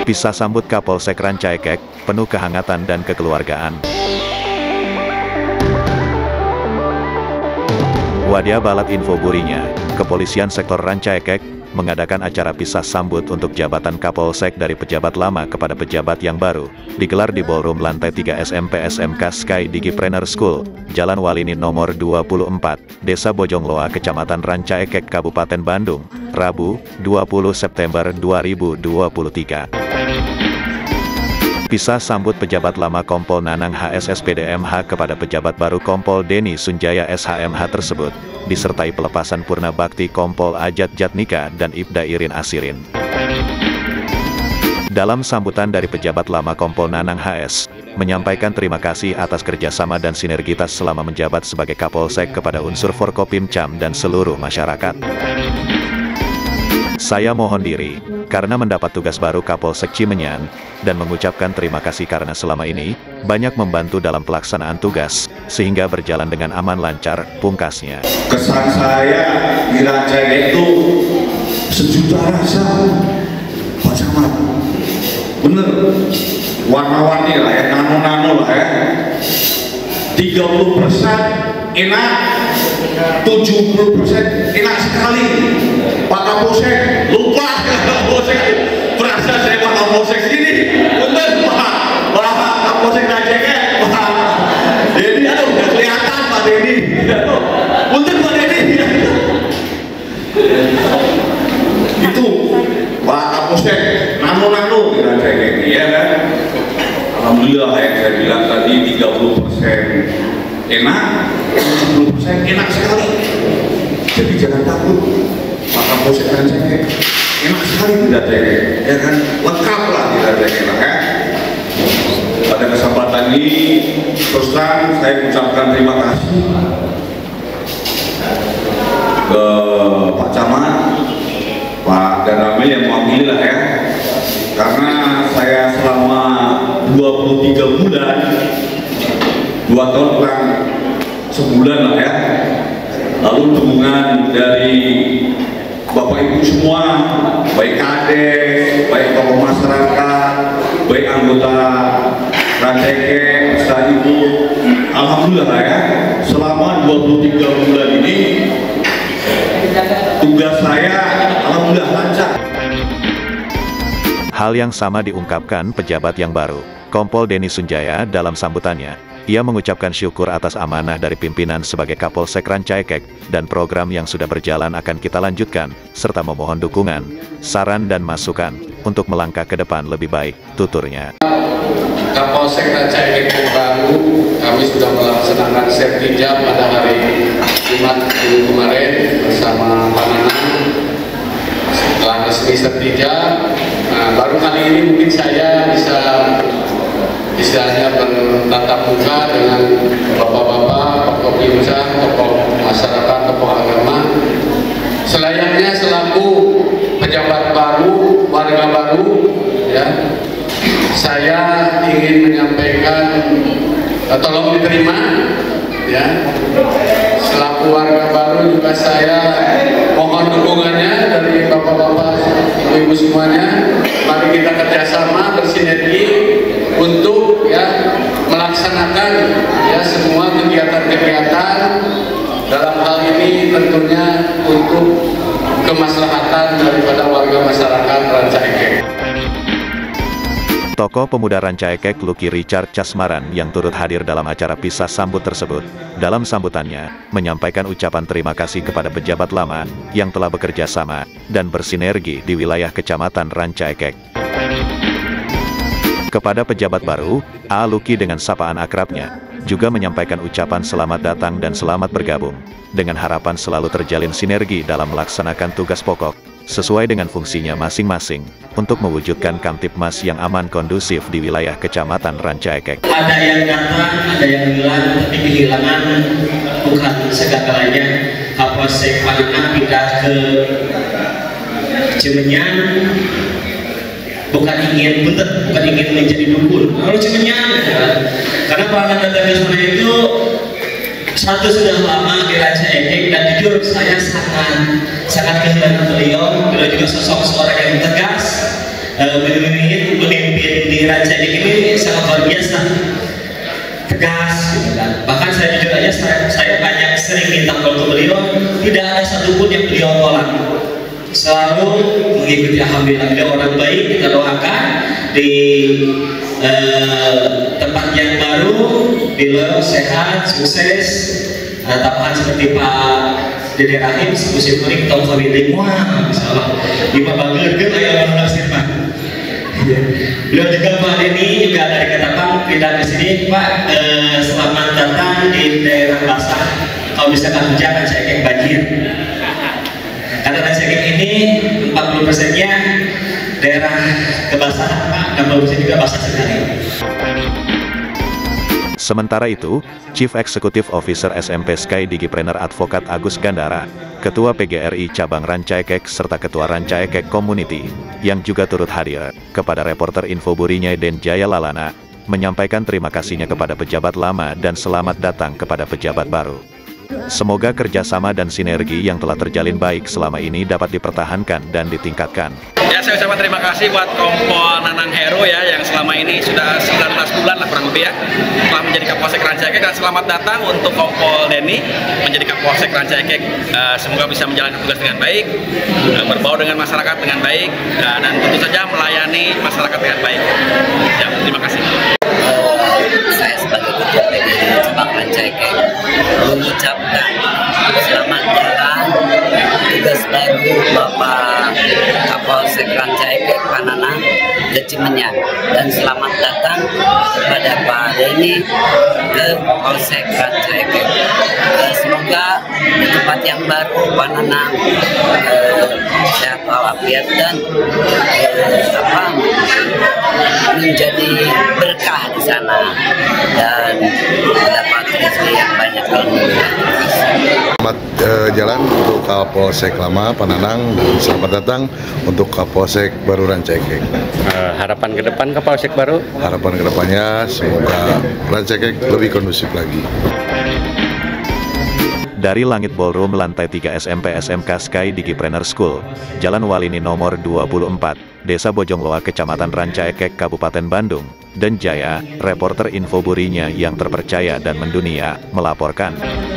Pisah sambut Kapolsek Rancaekek, penuh kehangatan dan kekeluargaan. Wadia Balat Info Burinya, Kepolisian Sektor Rancaekek, mengadakan acara pisah sambut untuk jabatan Kapolsek dari pejabat lama kepada pejabat yang baru, digelar di ballroom lantai 3 SMP SMK Sky Digipreneur School, Jalan Walini nomor 24, Desa Bojongloa, Kecamatan Rancaekek, Kabupaten Bandung, Rabu, 20 September 2023. Pisah sambut pejabat lama Kompol Nanang HSSPDMH kepada pejabat baru Kompol Deni Sunjaya SHMH tersebut, disertai pelepasan purna bakti Kompol Ajat Jatnika dan Ibda Irin Asirin. Dalam sambutan dari pejabat lama Kompol Nanang HS, menyampaikan terima kasih atas kerjasama dan sinergitas selama menjabat sebagai Kapolsek kepada unsur Forkopimcam dan seluruh masyarakat. Saya mohon diri, karena mendapat tugas baru Kapolsek Cimenyan, dan mengucapkan terima kasih karena selama ini, banyak membantu dalam pelaksanaan tugas, sehingga berjalan dengan aman lancar, pungkasnya. Kesan saya di Rancaekek itu sejuta rasa, Pak Camat. Bener, warna-warni lah ya, nano-nano lah ya. 30% enak, 70% enak sekali. Pak Kapolsek, lupa Kapolsek, berasa saya Pak Kapolsek sini, bener Pak Kapolsek Rancaekek, Pak Deni, aduh gak kelihatan Pak Deni, bener Pak Deni, itu Pak Kapolsek, nano-nano di Rancaekek, ya kan? Alhamdulillah yang saya bilang tadi 30% enak, 70% enak sekali, jadi jangan takut. Pak Kapolsek Rancaekek enak sekali di Rancaekek, ya kan, lengkap lah di Rancaekek lah ya. Pada kesempatan ini terus terang saya ucapkan terima kasih ke Pak Camat, Pak Danramil yang mewakili lah ya, karena saya selama 23 bulan, 2 tahun kurang sebulan lah ya, lalu dukungan dari Bapak Ibu semua, baik kades, baik tokoh masyarakat, baik anggota Rancaekek, beserta Ibu, alhamdulillah ya, selama 23 bulan ini tugas saya alhamdulillah lancar. Hal yang sama diungkapkan pejabat yang baru, Kompol Deni Sunjaya dalam sambutannya. Ia mengucapkan syukur atas amanah dari pimpinan sebagai Kapolsek Rancaekek, dan program yang sudah berjalan akan kita lanjutkan, serta memohon dukungan, saran dan masukan, untuk melangkah ke depan lebih baik, tuturnya. Kapolsek Rancaekek baru, kami sudah melaksanakan sertijab pada hari Jumat minggu kemarin bersama Pak Nanang. Setelah resmi sertijab, baru kali ini mungkin saya bisa istilahnya bertatap muka dengan bapak-bapak, tokoh Pimcam, tokoh masyarakat, tokoh agama. Selayaknya selaku pejabat baru, warga baru, ya, saya ingin menyampaikan, tolong diterima, ya. Selaku warga baru juga saya mohon dukungannya dari bapak-bapak, ibu-ibu semuanya. Mari kita kerjasama bersinergi untuk ya melaksanakan ya semua kegiatan-kegiatan dalam hal ini tentunya untuk kemaslahatan daripada warga masyarakat Rancaekek. Tokoh pemuda Rancaekek Lucky Richard Casmaran yang turut hadir dalam acara pisah sambut tersebut, dalam sambutannya, menyampaikan ucapan terima kasih kepada pejabat lama, yang telah bekerja sama, dan bersinergi di wilayah Kecamatan Rancaekek. Kepada pejabat baru, A. Lucky dengan sapaan akrabnya, juga menyampaikan ucapan selamat datang dan selamat bergabung, dengan harapan selalu terjalin sinergi dalam melaksanakan tugas pokok, sesuai dengan fungsinya masing-masing, untuk mewujudkan Kamtibmas yang aman kondusif di wilayah Kecamatan Rancaekek. Ada yang datang, ada yang hilang, tapi kehilangan bukan segala-galanya. Kapolsek Pananang pindah ke Cimenyan, bukan ingin menjadi dukun. Kalau Cimenyan, karena para dari sana itu satu sudah lama di Rancaekek, dan jujur saya sangat kehilangan beliau juga sosok seorang yang tegas, di Ranca Ekek ini sangat luar biasa, tegas gitu kan. Bahkan saya jujur aja, saya banyak sering minta ke beliau, tidak ada satupun yang beliau tolak, selalu mengikuti. Alhamdulillah beliau orang baik, kita doakan di tempat yang baru beliau sehat, sukses. Ada tambahan seperti Pak Dede Rahim, musim kuning tahun kawin wah, misalnya lima bangga kan ayah orang nasir Pak. Beliau juga Pak Denny juga dari Ketapang pindah ke sini Pak. Selamat datang di daerah basah. Kalau misalkan hujan kan saya kayak banjir. Karena Ranca Ekek ini 40%-nya daerah kebasahan Pak, 60% juga basah sekali. Sementara itu, Chief Executive Officer SMP Sky Digipreneur Advokat Agus Gandara, Ketua PGRI Cabang Ranca Ekek serta Ketua Ranca Ekek Community, yang juga turut hadir, kepada reporter Info Burinyai Den Jaya Lalana, menyampaikan terima kasihnya kepada pejabat lama dan selamat datang kepada pejabat baru. Semoga kerjasama dan sinergi yang telah terjalin baik selama ini dapat dipertahankan dan ditingkatkan. Ya, saya ucapkan terima kasih buat Kompol Nanang Heru ya, yang selama ini sudah 19 bulan lah kurang lebih ya, telah menjadi Kapolsek Ranca Ekek, dan selamat datang untuk Kompol Denny menjadi Kapolsek Ranca Ekek. Semoga bisa menjalankan tugas dengan baik, berbaur dengan masyarakat dengan baik, dan tentu saja melayani masyarakat dengan baik. Ya, terima kasih. Saya sebagai Ketua PGRI Cabang Ranca Ekek mengucapkan selamat datang tugas baru Bapak Kapolsek Ranca Ekek Pak Nanang Cimenyan, dan selamat datang kepada Pak Denny ke Polsek Ranca Ekek. Semoga di tempat yang baru Pak Nanang sehat walafiat dan menjadi berkah di sana dan mendapat rezeki yang banyak. Selamat jalan untuk Kapolsek lama Pak Nanang, dan selamat datang untuk Kapolsek baru Ranca Ekek. Harapan ke depan Kapolsek baru? Harapan kedepannya semoga Ranca Ekek lebih kondusif lagi. Dari Langit Ballroom lantai 3 SMP SMK Sky Digipreneur School, Jalan Walini nomor 24, Desa Bojongloa, Kecamatan Ranca Ekek, Kabupaten Bandung, dan Jaya, reporter Info Burinya yang terpercaya dan mendunia, melaporkan.